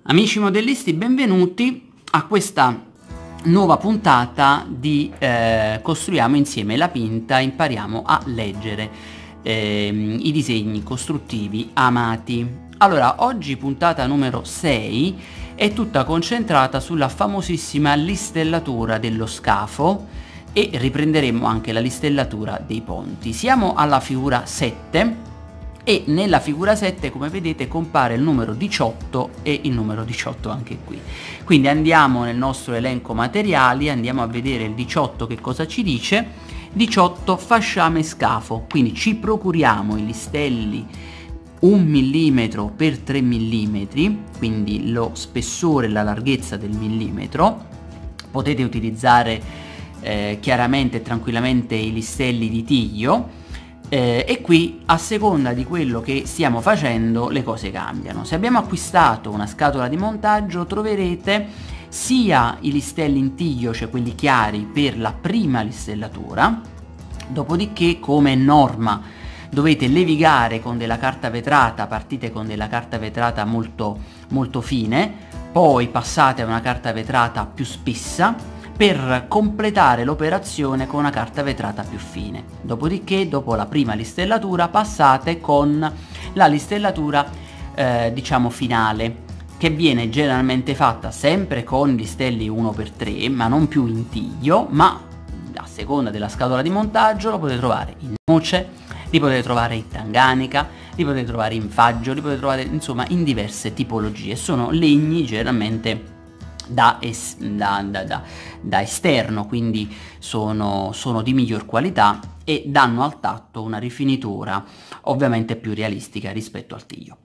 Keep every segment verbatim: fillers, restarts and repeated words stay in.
Amici modellisti, benvenuti a questa nuova puntata di eh, Costruiamo insieme la Pinta, impariamo a leggere eh, i disegni costruttivi amati. Allora, oggi puntata numero sei è tutta concentrata sulla famosissima listellatura dello scafo e riprenderemo anche la listellatura dei ponti. Siamo alla figura sette. E nella figura sette, come vedete, compare il numero diciotto e il numero diciotto anche qui. Quindi andiamo nel nostro elenco materiali, andiamo a vedere il diciotto che cosa ci dice. diciotto fasciame scafo, quindi ci procuriamo i listelli un millimetro per tre millimetri, quindi lo spessore e la larghezza del millimetro. Potete utilizzare eh, chiaramente e tranquillamente i listelli di tiglio. Eh, e qui, a seconda di quello che stiamo facendo, le cose cambiano. Se abbiamo acquistato una scatola di montaggio, troverete sia i listelli in tiglio, cioè quelli chiari, per la prima listellatura. Dopodiché, come norma, dovete levigare con della carta vetrata, partite con della carta vetrata molto, molto fine, poi passate a una carta vetrata più spessa, per completare l'operazione con una carta vetrata più fine. Dopodiché, dopo la prima listellatura, passate con la listellatura eh, diciamo finale, che viene generalmente fatta sempre con listelli uno per tre, ma non più in tiglio, ma a seconda della scatola di montaggio lo potete trovare in noce, li potete trovare in tanganica, li potete trovare in faggio, li potete trovare insomma in diverse tipologie. Sono legni generalmente Da, es da, da, da, da esterno, quindi sono, sono di miglior qualità e danno al tatto una rifinitura ovviamente più realistica rispetto al tiglio.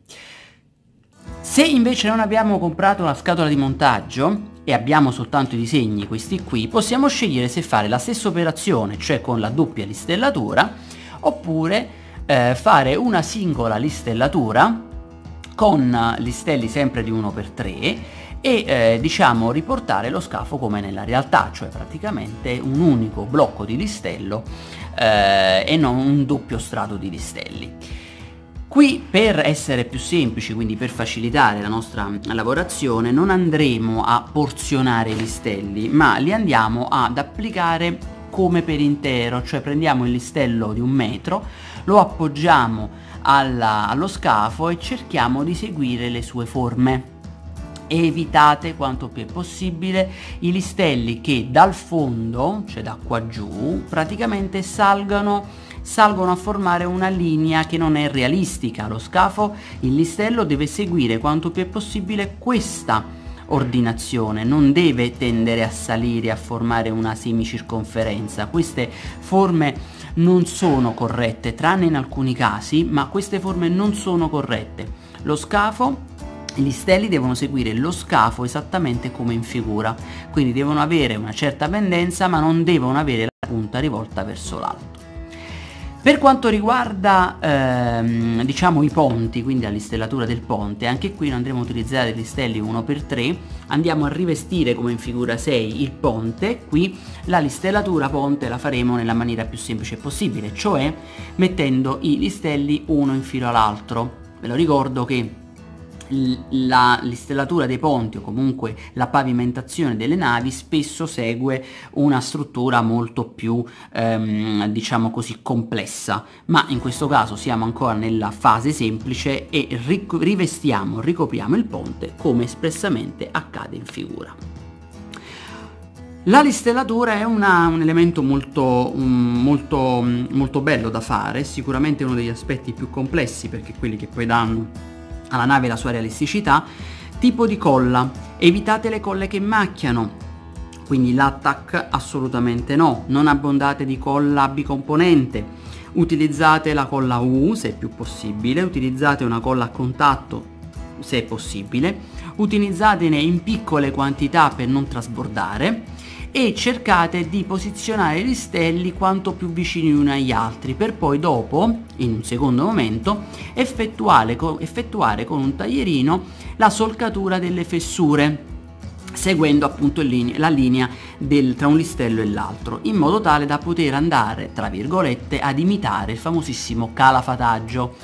Se invece non abbiamo comprato una scatola di montaggio e abbiamo soltanto i disegni, questi qui, possiamo scegliere se fare la stessa operazione, cioè con la doppia listellatura, oppure eh, fare una singola listellatura con listelli sempre di uno per tre e eh, diciamo riportare lo scafo come nella realtà, cioè praticamente un unico blocco di listello eh, e non un doppio strato di listelli. Qui, per essere più semplici, quindi per facilitare la nostra lavorazione, non andremo a porzionare i listelli, ma li andiamo ad applicare come per intero, cioè prendiamo il listello di un metro, lo appoggiamo alla, allo scafo e cerchiamo di seguire le sue forme. Evitate quanto più è possibile i listelli che dal fondo, cioè da qua giù, praticamente salgano, salgono a formare una linea che non è realistica. Lo scafo, il listello deve seguire quanto più è possibile questa ordinazione, non deve tendere a salire, a formare una semicirconferenza. Queste forme non sono corrette, tranne in alcuni casi, ma queste forme non sono corrette. Lo scafo, i listelli devono seguire lo scafo esattamente come in figura, quindi devono avere una certa pendenza, ma non devono avere la punta rivolta verso l'alto. Per quanto riguarda ehm, diciamo i ponti, quindi la listellatura del ponte, anche qui non andremo a utilizzare listelli uno per tre, andiamo a rivestire come in figura sei il ponte. Qui la listellatura ponte la faremo nella maniera più semplice possibile, cioè mettendo i listelli uno in filo all'altro. Ve lo ricordo che la listellatura dei ponti o comunque la pavimentazione delle navi spesso segue una struttura molto più ehm, diciamo così complessa, ma in questo caso siamo ancora nella fase semplice e rivestiamo, ricopriamo il ponte come espressamente accade in figura. La listellatura è una, un elemento molto, um, molto, molto bello da fare, sicuramente uno degli aspetti più complessi, perché quelli che poi danno alla nave la sua realisticità. Tipo di colla: evitate le colle che macchiano, quindi l'attack assolutamente no, non abbondate di colla bicomponente, utilizzate la colla U se è più possibile, utilizzate una colla a contatto se è possibile, utilizzatene in piccole quantità per non trasbordare e cercate di posizionare i listelli quanto più vicini uni agli altri, per poi dopo, in un secondo momento, effettuare, effettuare con un taglierino la solcatura delle fessure, seguendo appunto linea, la linea del, tra un listello e l'altro, in modo tale da poter andare, tra virgolette, ad imitare il famosissimo calafataggio.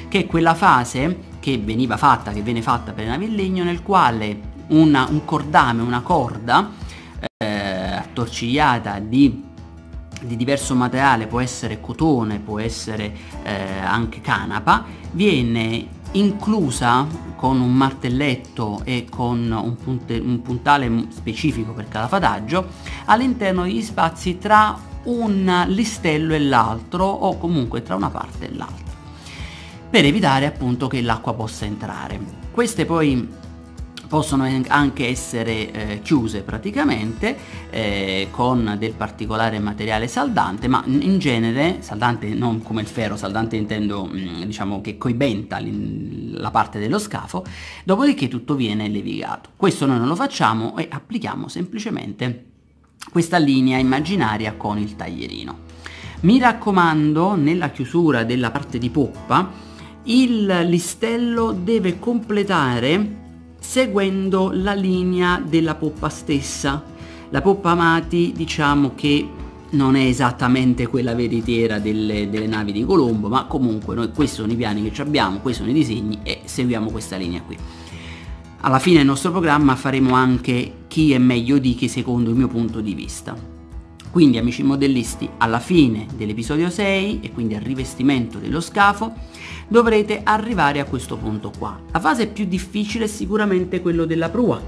che è quella fase che veniva fatta, che viene fatta per le navi in legno, nel quale una, un cordame, una corda eh, attorcigliata di, di diverso materiale, può essere cotone, può essere eh, anche canapa, viene inclusa con un martelletto e con un, punte, un puntale specifico per cada fataggio all'interno degli spazi tra un listello e l'altro, o comunque tra una parte e l'altra, per evitare appunto che l'acqua possa entrare. Queste poi possono anche essere eh, chiuse praticamente eh, con del particolare materiale saldante, ma in genere saldante non come il ferro, saldante intendo mh, diciamo che coibenta la parte dello scafo, dopodiché tutto viene levigato. Questo noi non lo facciamo e applichiamo semplicemente questa linea immaginaria con il taglierino. Mi raccomando, nella chiusura della parte di poppa il listello deve completare seguendo la linea della poppa stessa. La poppa Amati, diciamo che non è esattamente quella veritiera delle, delle navi di Colombo, ma comunque noi, questi sono i piani che abbiamo, questi sono i disegni e seguiamo questa linea qui. Alla fine del nostro programma faremo anche chi è meglio di chi secondo il mio punto di vista. Quindi, amici modellisti, alla fine dell'episodio sei, e quindi al rivestimento dello scafo, dovrete arrivare a questo punto qua. La fase più difficile è sicuramente quello della prua.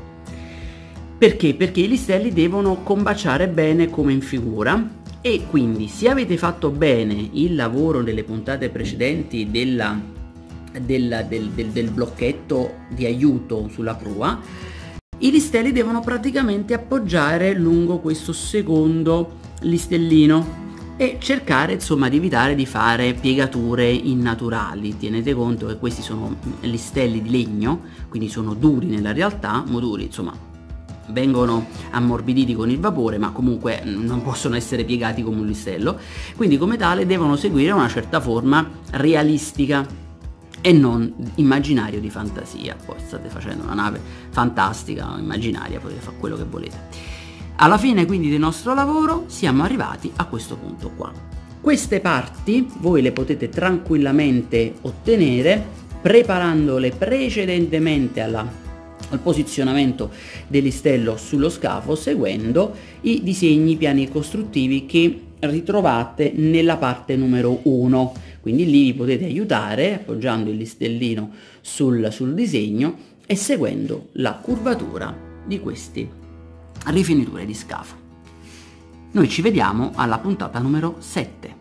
Perché? Perché i listelli devono combaciare bene come in figura, e quindi se avete fatto bene il lavoro delle puntate precedenti della, della, del, del, del blocchetto di aiuto sulla prua, i listelli devono praticamente appoggiare lungo questo secondo listellino e cercare insomma di evitare di fare piegature innaturali. Tenete conto che questi sono listelli di legno, quindi sono duri nella realtà, mo duri insomma, vengono ammorbiditi con il vapore, ma comunque non possono essere piegati come un listello, quindi come tale devono seguire una certa forma realistica e non immaginario di fantasia. Poi state facendo una nave fantastica o immaginaria, potete fare quello che volete. Alla fine quindi del nostro lavoro siamo arrivati a questo punto qua. Queste parti voi le potete tranquillamente ottenere preparandole precedentemente alla, al posizionamento del listello sullo scafo, seguendo i disegni, piani costruttivi che ritrovate nella parte numero uno. Quindi lì vi potete aiutare appoggiando il listellino sul, sul disegno e seguendo la curvatura di queste rifiniture di scafo. Noi ci vediamo alla puntata numero sette.